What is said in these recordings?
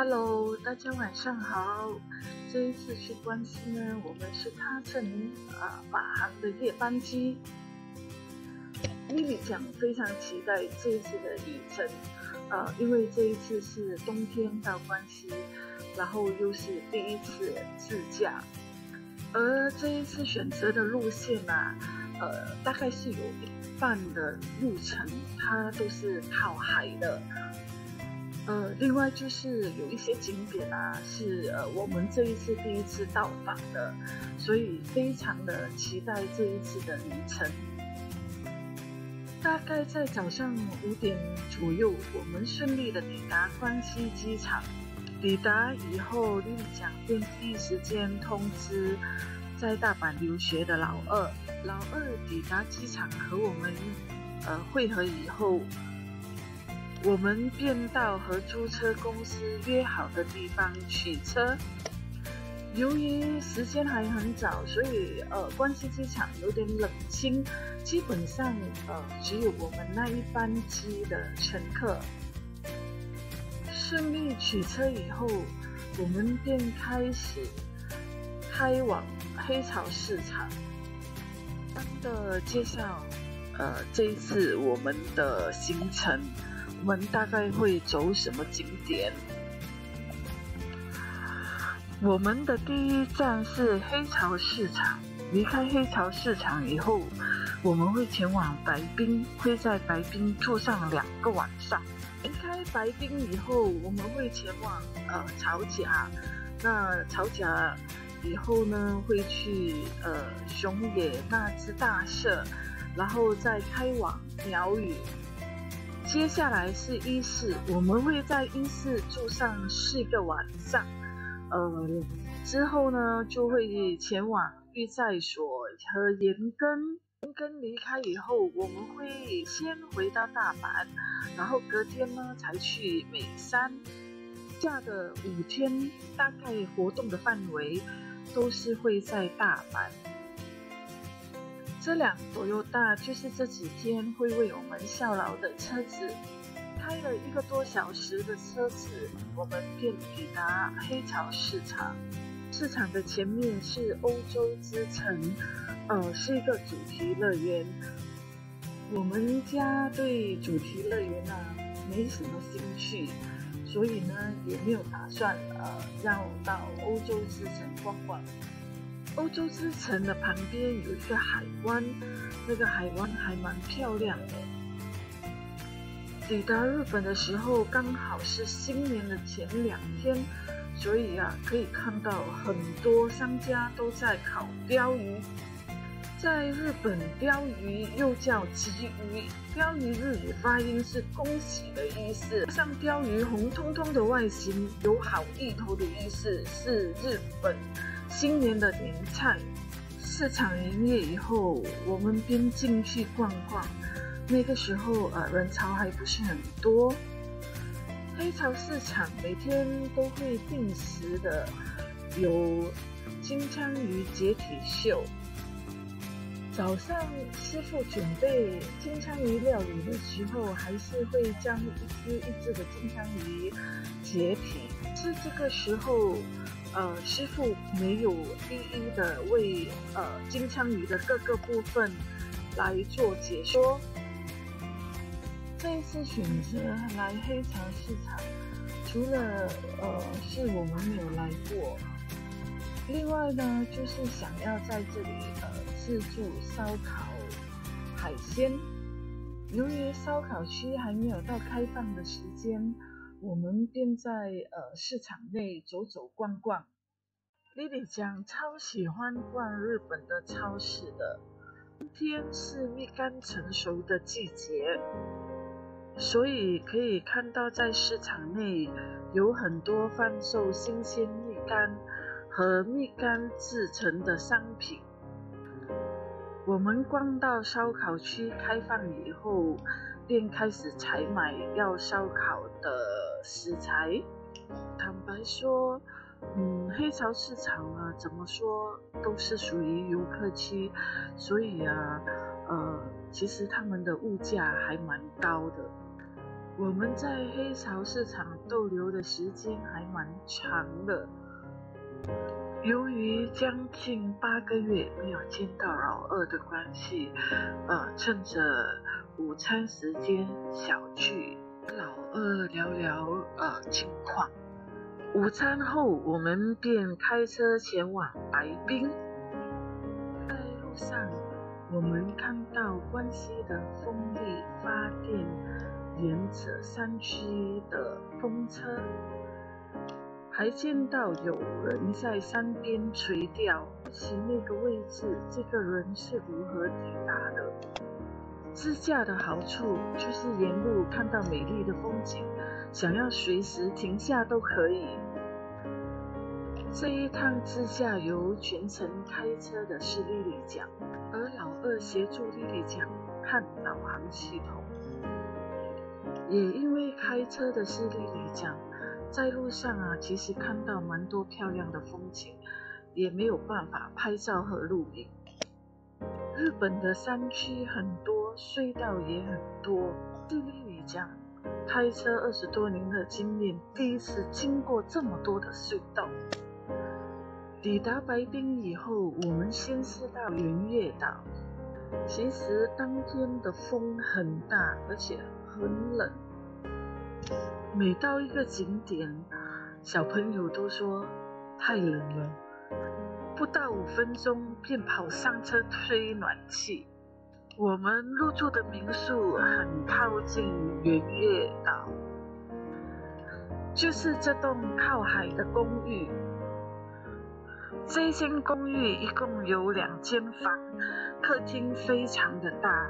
Hello，大家晚上好。这一次去关西呢，我们是搭乘马航的夜班机。Lily 讲非常期待这一次的旅程，因为这一次是冬天到关西，然后又是第一次自驾，而这一次选择的路线大概是有一半的路程它都是靠海的。另外就是有一些景点是我们这一次第一次到访的，所以非常的期待这一次的旅程。大概在早上5点左右，我们顺利的抵达关西机场。抵达以后，Lily讲便第一时间通知在大阪留学的老二。老二抵达机场和我们会合以后，我们便到和租车公司约好的地方取车。由于时间还很早，所以关西机场有点冷清，基本上只有我们那一班机的乘客。顺利取车以后，我们便开始开往黑潮市场。的介绍这一次我们的行程，我们大概会走什么景点？我们的第一站是黑潮市场。离开黑潮市场以后，我们会前往白滨，会在白滨住上2个晚上。离开白滨以后，我们会前往草甲。那草甲以后呢，会去熊野那智大社，然后再开往鸟羽。接下来是伊势，我们会在伊势住上4个晚上。之后呢，就会前往御在所和岩根。岩根离开以后，我们会先回到大阪，然后隔天呢才去美山。下的5天，大概活动的范围都是会在大阪。这辆Toyota就是这几天会为我们效劳的车子。开了1个多小时的车子，我们便抵达黑潮市场。市场的前面是欧洲之城，是一个主题乐园。我们家对主题乐园没什么兴趣，所以呢也没有打算要到欧洲之城逛逛。欧洲之城的旁边有一个海湾，那个海湾还蛮漂亮的。抵达日本的时候刚好是新年的前2天，所以可以看到很多商家都在烤鲷鱼。在日本，鲷鱼又叫鲫鱼，鲷鱼日语发音是恭喜的意思。像鲷鱼红彤彤的外形，有好意头的意思，是日本新年的年菜。市场营业以后，我们便进去逛逛。那个时候人潮还不是很多。黑潮市场每天都会定时的有金枪鱼解体秀。早上师傅准备金枪鱼料理的时候，还是会将一只一只的金枪鱼解体。是这个时候师傅没有一一的为金枪鱼的各个部分来做解说。这一次选择来黑潮市场，除了是我们没有来过，另外呢就是想要在这里自助烧烤海鲜。由于烧烤区还没有到开放的时间，我们便在市场内走走逛逛。Lily 讲超喜欢逛日本的超市的。冬天是蜜柑成熟的季节，所以可以看到在市场内有很多贩售新鲜蜜柑和蜜柑制成的商品。我们逛到烧烤区开放以后，便开始采买要烧烤的食材。坦白说黑潮市场怎么说都是属于游客区，所以其实他们的物价还蛮高的。 我们在黑潮市场逗留的时间还蛮长的。由于将近8个月没有见到老二的关系，趁着午餐时间小聚，老二聊聊近况。午餐后，我们便开车前往白滨。在路上，我们看到关西的风力发电沿着山区的风车，还见到有人在山边垂钓。其那个位置，这个人是如何抵达的？自驾的好处就是沿路看到美丽的风景，想要随时停下都可以。这一趟自驾游全程开车的是莉莉酱，而老二协助莉莉酱看导航系统。也因为开车的是莉莉酱，在路上其实看到蛮多漂亮的风景，也没有办法拍照和录影。日本的山区很多，隧道也很多，是莉莉酱开车20多年的经验，第一次经过这么多的隧道。抵达白滨以后，我们先是到圆月岛。其实当天的风很大，而且很冷。每到一个景点，小朋友都说太冷了，不到5分钟便跑上车吹暖气。我们入住的民宿很靠近圆月岛，就是这栋靠海的公寓。这间公寓一共有2间房，客厅非常的大。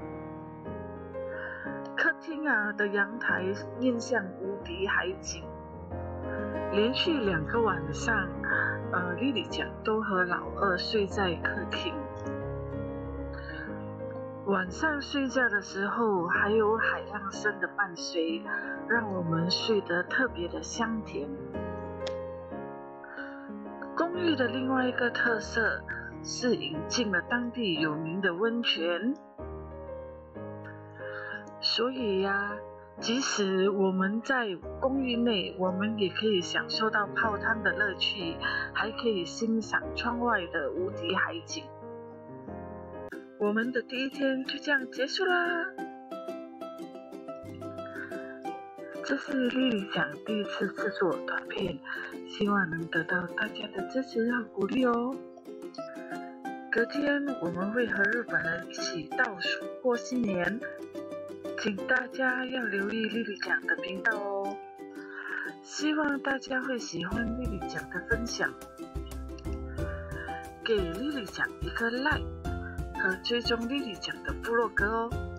客厅的阳台面向无敌海景。连续2个晚上，莉莉酱都和老二睡在客厅。晚上睡觉的时候，还有海浪声的伴随，让我们睡得特别的香甜。公寓的另外一个特色是引进了当地有名的温泉，所以即使我们在公寓内，我们也可以享受到泡汤的乐趣，还可以欣赏窗外的无敌海景。我们的第一天就这样结束啦。这是莉莉酱第一次制作短片，希望能得到大家的支持和鼓励哦。隔天我们会和日本人一起倒数过新年，请大家要留意莉莉酱的频道哦。希望大家会喜欢莉莉酱的分享，给莉莉酱一个 like 和追踪莉莉酱的部落格哦。